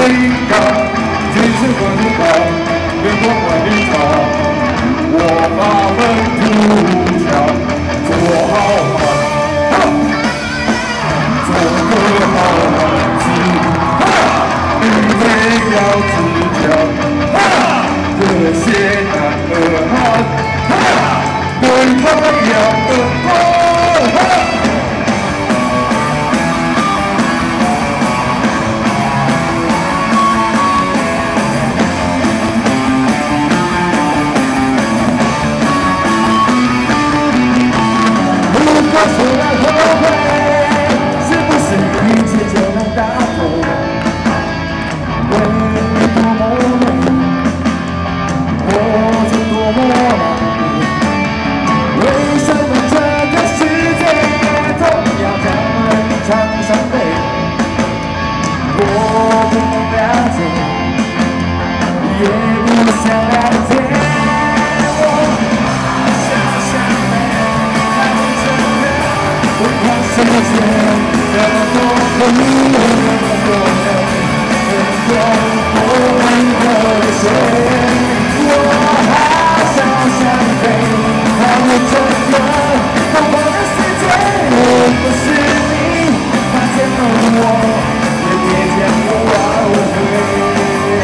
应该坚持奔跑，阳光万里长，我把门涂墙，做好汉，做个好汉子，一定要自强，这些男儿汉，对太阳的光。 说来后悔，是不是一切就能到头？为多么美，活着多么难。为什么这个世界总要将人常伤悲？我不能了解，也不想了解。 世界那么多的你，那么多人，那么多我为何的谁？我好想想飞，还有这个疯狂的世界。如果是你发现了我，也别将我挽回。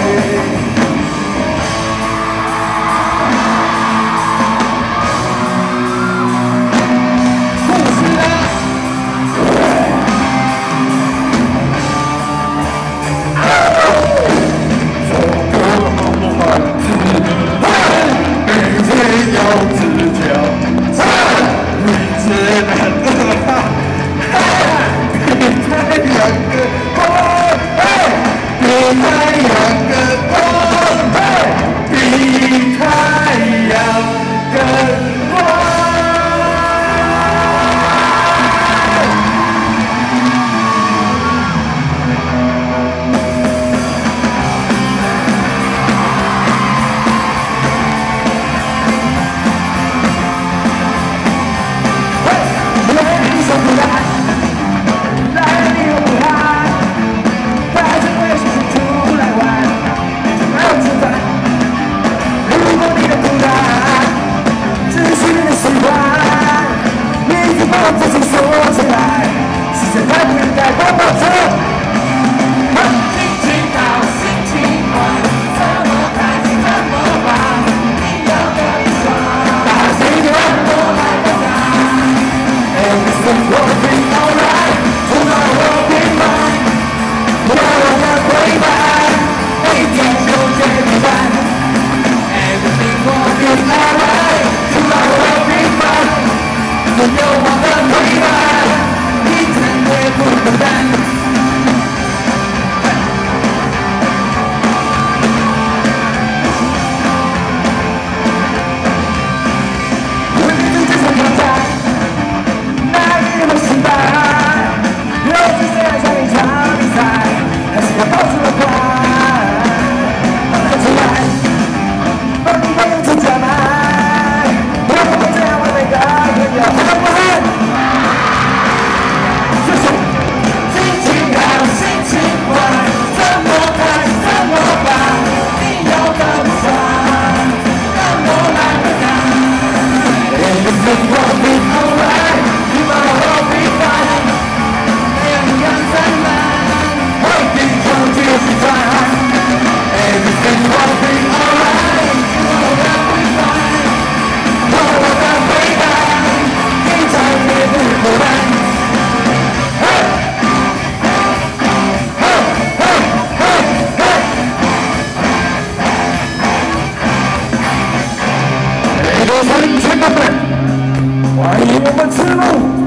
欢迎我们赤木。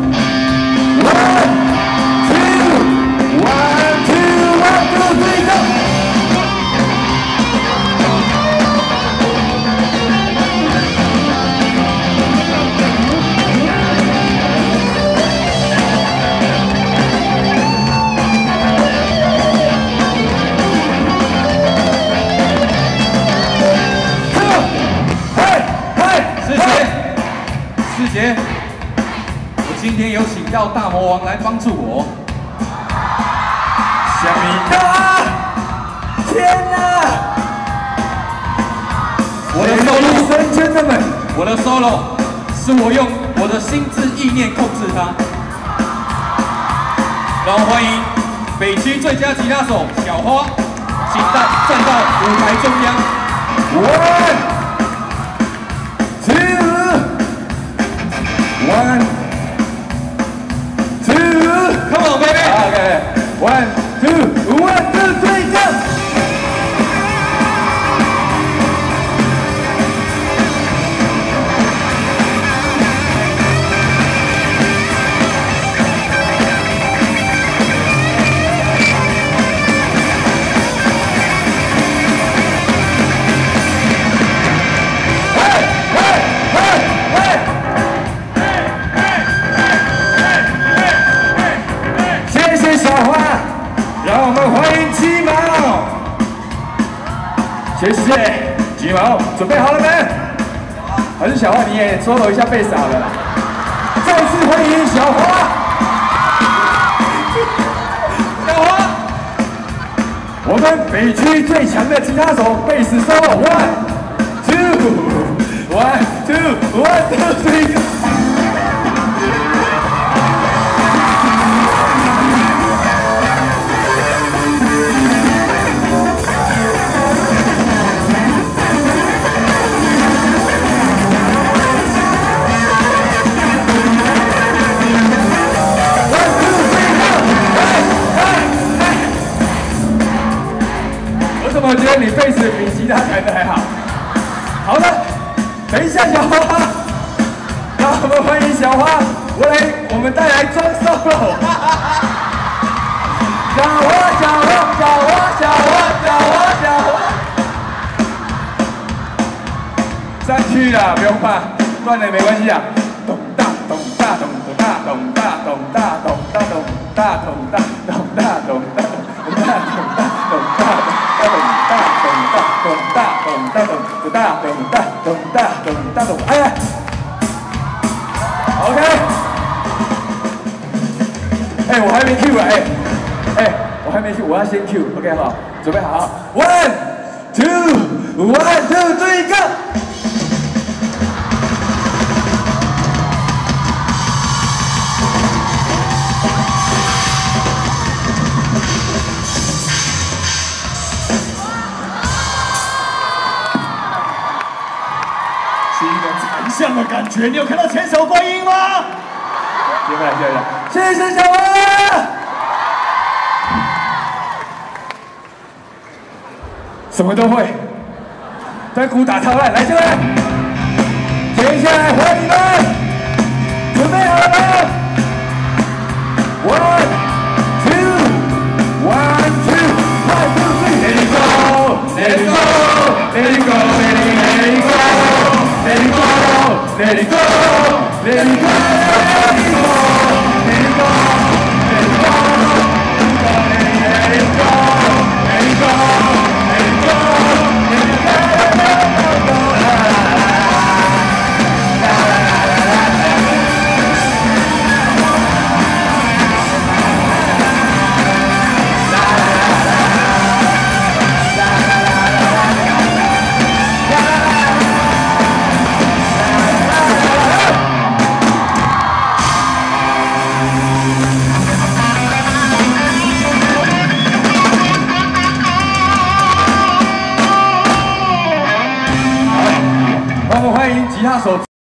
师姐，我今天有请到大魔王来帮助我。 想你的。 天哪！ 我的 solo， 真的们， 我的 solo 是我用我的心智意念控制它。让我欢迎北区最佳吉他手小花，请站到舞台中央。 1 2 Come on, baby. Okay. 1 2 1 2 3 go. 让我们欢迎鸡毛，谢谢鸡毛，准备好了没？还是小花你也 solo 一下贝斯好了啦。再次欢迎小花， 小花， 我们北区最强的吉他手贝斯 solo， 1 2 1 2 1 2 3。我觉得你贝斯比吉他弹得还好。好的，等一下小花，让我们欢迎小花，我们带来装 solo。小花，小花，小花，小花，小花，小花，上去了，不用怕，断了也没关系啊。咚大咚大咚大咚大咚大咚大咚大咚大咚大咚大咚大咚大咚大咚。咚，哎呀 ，OK， 哎，我还没 Q 啊，我还没 Q， 我要先 Q，OK 好，准备好 ，1 2 1 2 3 go。 是一个残像的感觉，你有看到千手观音吗？ 谢谢小花。什么都会，但鼓打超烂，来这边。接下来欢迎你们，准备好了吗 ？1 2 1 2 1 2 3 Let it go, let it go, let it go, let it go. Let it go, let it go, let it go, let it go, let it go, let it go, let it go, let it go, let it go, let it go,